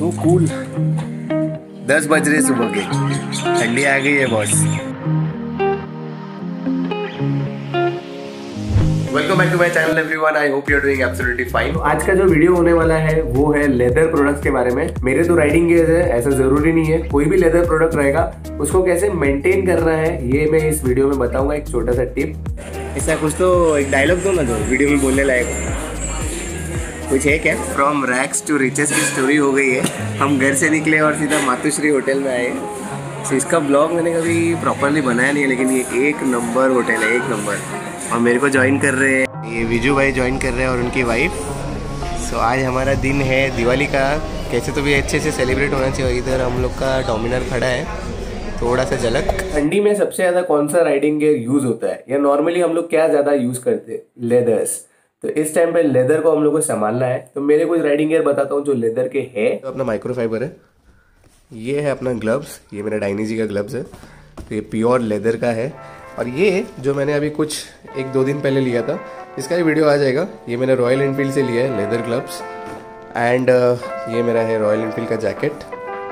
So cool. 10 बज रहे सुबह के, ठंडी आ गई है boss. Welcome back to my channel everyone, I hope you are doing absolutely fine. आज का जो वीडियो होने वाला है वो है लेदर प्रोडक्ट्स के बारे में। मेरे तो राइडिंग गेयर्स है, ऐसा जरूरी नहीं है, कोई भी लेदर प्रोडक्ट रहेगा उसको कैसे मेंटेन करना है ये मैं इस वीडियो में बताऊंगा। एक छोटा सा टिप, ऐसा कुछ तो एक डायलॉग दो ना जो वीडियो में बोलने लायक कुछ है क्या। फ्रॉम रैक्स टू रिचेस की स्टोरी हो गई है। हम घर से निकले और सीधा मातुश्री होटल में आए। तो इसका ब्लॉग मैंने कभी प्रॉपरली बनाया नहीं है, लेकिन ये एक नंबर होटल है, एक नंबर। और मेरे को ज्वाइन कर रहे हैं ये विजू भाई ज्वाइन कर रहे हैं और उनकी वाइफ। सो आज हमारा दिन है दिवाली का, कैसे तो भी अच्छे से सेलिब्रेट होना चाहिए। इधर हम लोग का डोमिनर खड़ा है, थोड़ा सा झलक। ठंडी में सबसे ज़्यादा कौन सा राइडिंग गेयर यूज़ होता है या नॉर्मली हम लोग क्या ज़्यादा यूज़ करते हैं? लेदर्स। तो इस टाइम पे लेदर को हम लोग को संभालना है। तो मेरे कुछ राइडिंग गेयर बताता हूँ जो लेदर के है। तो अपना माइक्रोफाइबर है, ये है अपना ग्लव्स, ये मेरा डायनी जी का ग्लव्स है। तो ये प्योर लेदर का है। और ये जो मैंने अभी कुछ 1-2 दिन पहले लिया था, इसका भी वीडियो आ जाएगा। ये मैंने रॉयल एनफील्ड से लिया है लेदर ग्लव्स। एंड ये मेरा है रॉयल एनफील्ड का जैकेट।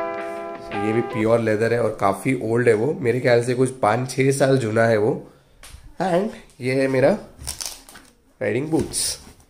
ये भी प्योर लेदर है और काफ़ी ओल्ड है वो, मेरे ख्याल से कुछ 5-6 साल जुना है वो। एंड ये है मेरा राइडिंग बूट्स।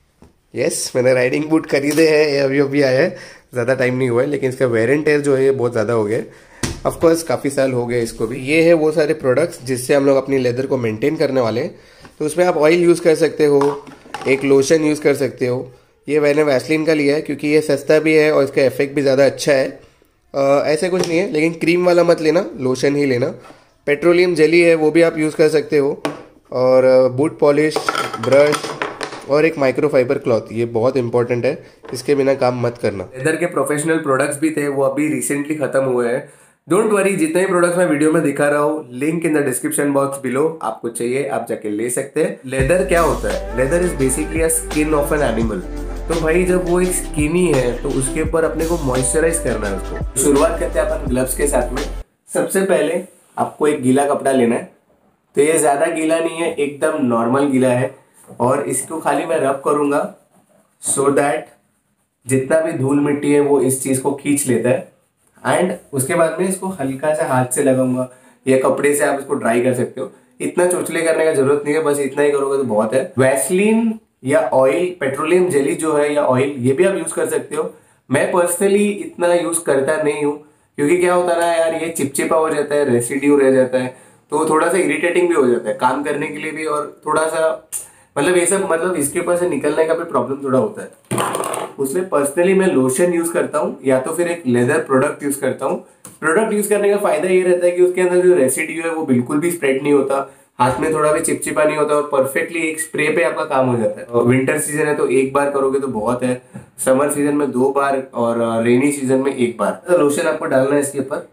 यस, मैंने राइडिंग बूट खरीदे हैं, ये अभी अभी आया है, ज़्यादा टाइम नहीं हुआ है, लेकिन इसका वेर एंड टेयर जो है ये बहुत ज़्यादा हो गया। ऑफकोर्स काफ़ी साल हो गए इसको भी। ये है वो सारे प्रोडक्ट्स जिससे हम लोग अपनी लेदर को मेंटेन करने वाले हैं। तो उसमें आप ऑयल यूज़ कर सकते हो, एक लोशन यूज़ कर सकते हो। ये मैंने वैसलीन का लिया है क्योंकि ये सस्ता भी है और इसका इफेक्ट भी ज़्यादा अच्छा है। ऐसे कुछ नहीं है, लेकिन क्रीम वाला मत लेना, लोशन ही लेना। पेट्रोलियम जेली है, वो भी आप यूज़ कर सकते हो। और बूट पॉलिश, ब्रश और एक माइक्रोफाइबर क्लॉथ, ये बहुत इंपॉर्टेंट है, इसके बिना काम मत करना। लेदर के प्रोफेशनल प्रोडक्ट्स भी थे, वो अभी रिसेंटली खत्म हुए हैं। डोंट वरी, जितने भी प्रोडक्ट्स मैं वीडियो में दिखा रहा हूँ, link in the description box below. आपको चाहिए आप जाके ले सकते हैं। लेदर क्या होता है? Leather is basically a skin of an animal. तो भाई जब वो एक स्किनी है तो उसके ऊपर अपने को मॉइस्चराइज करना है उसको। शुरुआत करते हैं अपन ग्लव्स के साथ में। सबसे पहले आपको एक गीला कपड़ा लेना है। तो ये ज्यादा गीला नहीं है, एकदम नॉर्मल गीला है। और इसको खाली मैं रब करूंगा सो दैट जितना भी धूल मिट्टी है वो इस चीज को खींच लेता है। एंड उसके बाद में इसको हल्का सा हाथ से लगाऊंगा या कपड़े से आप इसको ड्राई कर सकते हो। इतना चोचले करने का जरूरत नहीं है, बस इतना ही करोगे तो बहुत है। वैसलीन या ऑयल, पेट्रोलियम जेली जो है या ऑयल, ये भी आप यूज कर सकते हो। मैं पर्सनली इतना यूज करता नहीं हूँ क्योंकि क्या होता है ना यार, ये चिपचिपा हो जाता है, रेसिड्यू रह जाता है, तो थोड़ा सा इरिटेटिंग भी हो जाता है काम करने के लिए भी। और थोड़ा सा मतलब ये सब मतलब इसके ऊपर से निकलने का भी प्रॉब्लम थोड़ा होता है। उसमें पर्सनली मैं लोशन यूज करता हूँ या तो फिर एक लेदर प्रोडक्ट यूज करता हूँ। प्रोडक्ट यूज करने का फायदा ये रहता है कि उसके अंदर जो रेसिड्यू है वो बिल्कुल भी स्प्रेड नहीं होता, हाथ में थोड़ा भी चिपचिपा नहीं होता और परफेक्टली एक स्प्रे पे आपका काम हो जाता है। विंटर सीजन है तो एक बार करोगे तो बहुत है, समर सीजन में 2 बार और रेनी सीजन में 1 बार। तो लोशन आपको डालना है इसके ऊपर।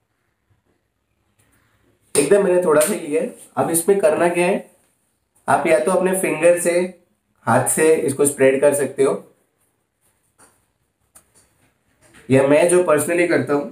एकदम मैंने थोड़ा सा लिया है। अब इसमें करना क्या है, आप या तो अपने फिंगर से, हाथ से इसको स्प्रेड कर सकते हो, या मैं जो पर्सनली करता हूं,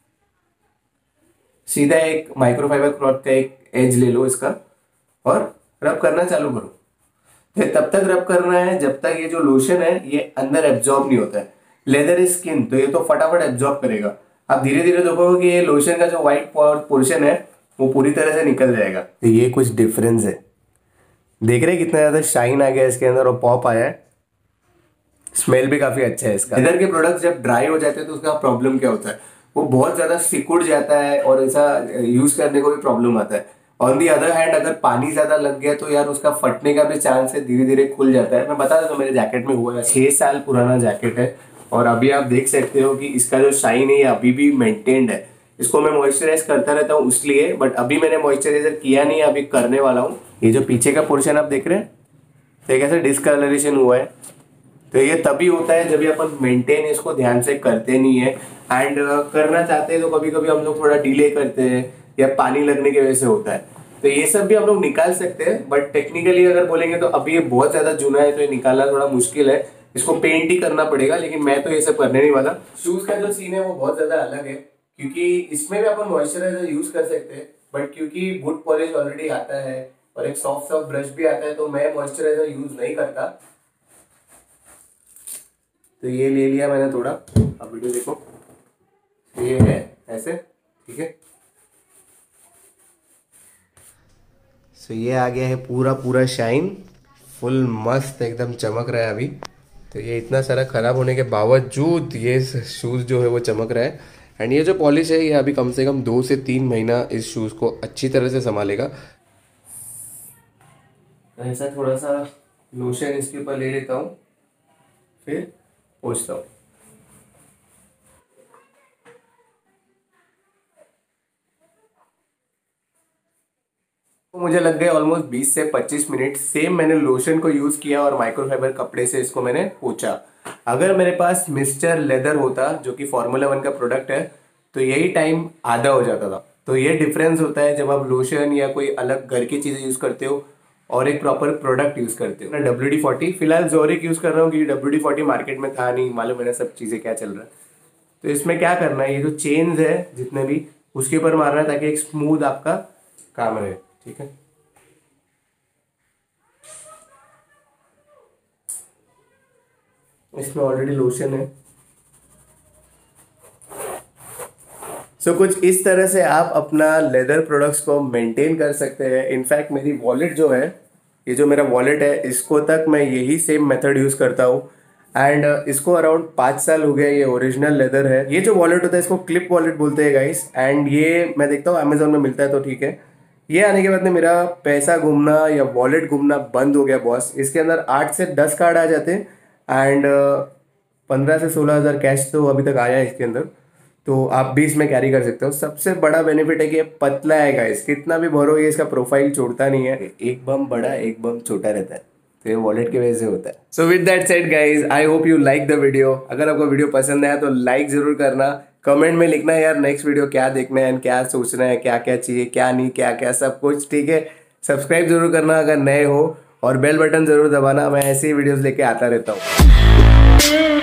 सीधा एक माइक्रोफाइबर क्लॉथ का एक एज ले लो इसका और रब करना चालू करो। तो तब तक रब करना है जब तक ये जो लोशन है ये अंदर एब्जॉर्ब नहीं होता है। लेदर इज स्किन, तो ये तो फटाफट एब्जॉर्ब करेगा। आप धीरे धीरे देखोगे कि ये लोशन का जो व्हाइट पोर्शन है वो पूरी तरह से निकल जाएगा। तो ये कुछ डिफरेंस है, देख रहे हैं कितना ज्यादा शाइन आ गया इसके अंदर और पॉप आया है। स्मेल भी काफी अच्छा है इसका। लेदर के प्रोडक्ट्स जब ड्राई हो जाते हैं तो उसका प्रॉब्लम क्या होता है, वो बहुत ज्यादा सिकुड़ जाता है और ऐसा यूज करने को भी प्रॉब्लम आता है। ऑन दी अदर हैंड अगर पानी ज्यादा लग गया तो यार उसका फटने का भी चांस है, धीरे धीरे खुल जाता है। मैं बता देता हूँ, मेरे जैकेट में हुआ है, 6 साल पुराना जैकेट है और अभी आप देख सकते हो कि इसका जो शाइन है ये अभी भी मेंटेन्ड है। इसको मैं मॉइस्चराइज करता रहता हूँ इसलिए, बट अभी मैंने मॉइस्चराइजर किया नहीं, अभी करने वाला हूँ। ये जो पीछे का पोर्शन आप देख रहे हैं तो एक ऐसा डिस्कलरेशन हुआ है, तो ये तभी होता है जब अपन मेंटेन इसको ध्यान से करते नहीं है। एंड करना चाहते हैं तो कभी कभी हम लोग थोड़ा डिले करते हैं या पानी लगने की वजह से होता है। तो ये सब भी हम लोग निकाल सकते हैं, बट टेक्निकली अगर बोलेंगे तो अभी ये बहुत ज्यादा जुना है तो ये निकालना थोड़ा मुश्किल है, इसको पेंट ही करना पड़ेगा। लेकिन मैं तो ये सब करने नहीं वाला। शूज का जो सीन है वो बहुत ज्यादा अलग है क्योंकि इसमें भी अपन मॉइस्चराइजर यूज कर सकते हैं, बट क्योंकि बूट पॉलिश ऑलरेडी आता है और एक सॉफ्ट सॉफ्ट ब्रश भी आता है तो मैं मॉइस्चराइजर यूज नहीं करता। तो ये ले लिया मैंने थोड़ा, अब वीडियो देखो। ये है ऐसे, ठीक है। सो ये आ गया है पूरा पूरा शाइन, फुल मस्त एकदम चमक रहा है अभी। तो ये इतना सारा खराब होने के बावजूद ये शूज़ जो है वो चमक रहा है। एंड ये जो पॉलिश है ये अभी कम से कम 2 से 3 महीना इस शूज़ को अच्छी तरह से संभालेगा। ऐसा थोड़ा सा लोशन इसके ऊपर ले लेता हूँ, फिर पोंछता हूँ। तो मुझे लग गए ऑलमोस्ट 20 से 25 मिनट। सेम मैंने लोशन को यूज़ किया और माइक्रोफाइबर कपड़े से इसको मैंने पोंछा। अगर मेरे पास मिस्टर लेदर होता जो कि फॉर्मूला 1 का प्रोडक्ट है तो यही टाइम आधा हो जाता था। तो ये डिफरेंस होता है जब आप लोशन या कोई अलग घर की चीज़ें यूज़ करते हो और एक प्रॉपर प्रोडक्ट यूज़ करते हो। मैं WD-40 फिलहाल जोरिक यूज़ कर रहा हूँ क्योंकि WD-40 मार्केट में था नहीं, मालूम है ना सब चीज़ें क्या चल रहा है। तो इसमें क्या करना है, ये जो चेन्स है जितने भी उसके ऊपर मारना है ताकि एक स्मूथ आपका काम रहे, ठीक है। इसमें ऑलरेडी लोशन है। सो कुछ इस तरह से आप अपना लेदर प्रोडक्ट्स को मेंटेन कर सकते हैं। इनफैक्ट मेरी वॉलेट जो है, ये जो मेरा वॉलेट है, इसको तक मैं यही सेम मेथड यूज़ करता हूँ। एंड इसको अराउंड 5 साल हो गए। ये ओरिजिनल लेदर है। ये जो वॉलेट होता है इसको क्लिप वॉलेट बोलते हैं गाइस। एंड ये मैं देखता हूँ अमेजोन में मिलता है तो ठीक है। ये आने के बाद में मेरा पैसा घूमना या वॉलेट घूमना बंद हो गया बॉस। इसके अंदर 8 से 10 कार्ड आ जाते हैं एंड 15 से 16 हज़ार कैश तो अभी तक आया है इसके अंदर। तो आप भी इसमें कैरी कर सकते हो। सबसे बड़ा बेनिफिट है कि ये पतला है गाइस, कितना भी भरो ये इसका प्रोफाइल छोड़ता नहीं है। एक बम बड़ा एक बम छोटा रहता है, तो ये वॉलेट की वजह से होता है। So with that said guys, I hope you like the video. अगर आपको वीडियो पसंद आया तो लाइक जरूर करना। कमेंट में लिखना यार नेक्स्ट वीडियो क्या देखना है, क्या सोचना है, क्या क्या चाहिए, क्या नहीं, क्या क्या सब कुछ, ठीक है। सब्सक्राइब जरूर करना अगर नए हो और बेल बटन जरूर दबाना। मैं ऐसे ही वीडियोस लेके आता रहता हूँ।